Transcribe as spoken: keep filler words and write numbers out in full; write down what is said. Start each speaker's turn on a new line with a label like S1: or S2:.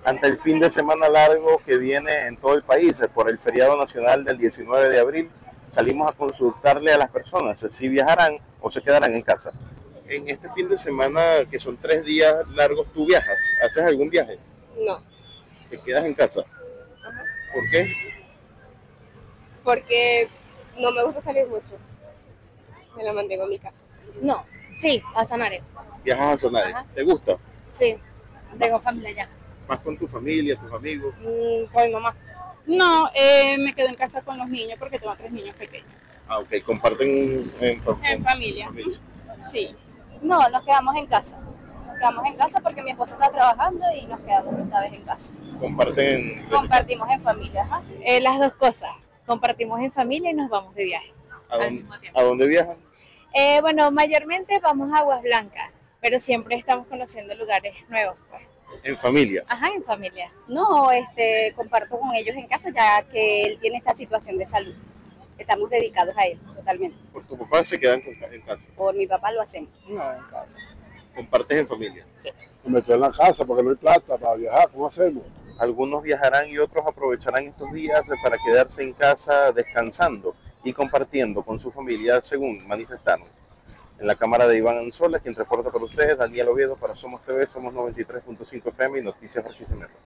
S1: Ante el fin de semana largo que viene en todo el país, por el feriado nacional del diecinueve de abril, salimos a consultarle a las personas si viajarán o se quedarán en casa. En este fin de semana, que son tres días largos, ¿tú viajas? ¿Haces algún viaje?
S2: No.
S1: ¿Te quedas en casa?
S2: Ajá.
S1: ¿Por qué?
S2: Porque no me gusta salir mucho. Me la mantengo en mi casa.
S3: No, sí, a Sanare.
S1: ¿Viajas a Sanare? ¿Te gusta?
S3: Sí, tengo familia allá.
S1: ¿Vas con tu familia, tus amigos?
S3: Mm, con mi mamá.
S4: No, eh, me quedo en casa con los niños porque tengo tres niños pequeños.
S1: Ah, ok, comparten en,
S4: En familia.
S1: familia.
S4: Sí.
S3: No, nos quedamos en casa. Nos quedamos en casa porque mi esposo está trabajando y nos quedamos esta vez en casa.
S1: Comparten.
S3: Compartimos en familia, ajá.
S4: Eh, las dos cosas. Compartimos en familia y nos vamos de viaje.
S1: ¿A dónde, ¿a dónde viajan?
S4: Eh, bueno, mayormente vamos a Aguas Blancas, pero siempre estamos conociendo lugares nuevos, pues.
S1: En familia.
S4: Ajá, en familia.
S3: No, este, comparto con ellos en casa ya que él tiene esta situación de salud. Estamos dedicados a él totalmente.
S1: ¿Por tu papá se quedan en casa?
S3: Por mi papá lo hacemos.
S5: No, en casa.
S1: ¿Compartes en familia?
S5: Sí. Me quedo en la casa porque no hay plata para viajar. ¿Cómo hacemos?
S1: Algunos viajarán y otros aprovecharán estos días para quedarse en casa descansando y compartiendo con su familia, según manifestaron. En la cámara de Iván Anzola, quien reporta para ustedes, Daniel Oviedo para Somos T V, Somos noventa y tres punto cinco F M y Noticias Barquisimeto.